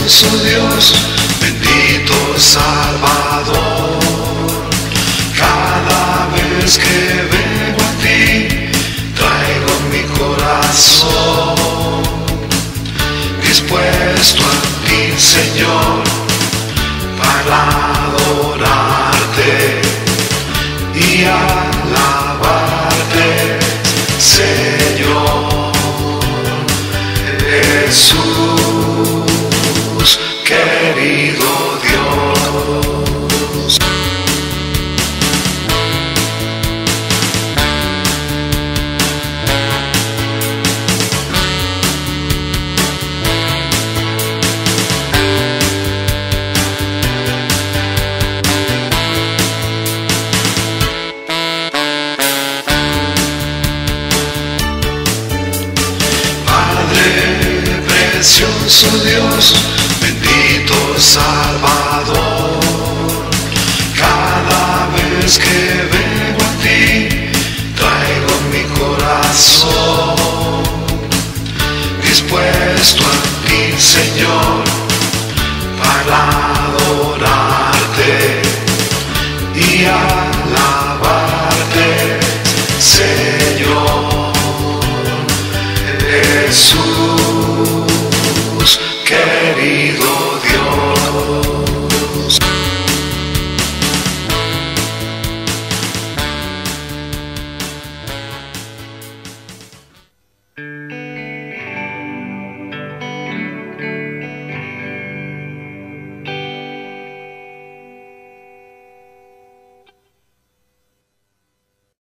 precioso Dios, bendito Salvador. Cada vez que vengo a ti, traigo mi corazón dispuesto a ti, Señor, para adorarte y alabarte, Señor Jesús, querido Dios. Precioso Dios, bendito Salvador. Cada vez que vengo a ti, traigo mi corazón dispuesto a ti, Señor, para adorarte y alabarte, Señor Jesús.